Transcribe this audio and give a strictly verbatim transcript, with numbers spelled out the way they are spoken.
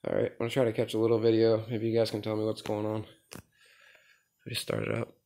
Alright, I'm going to try to catch a little video. Maybe you guys can tell me what's going on. I just started up.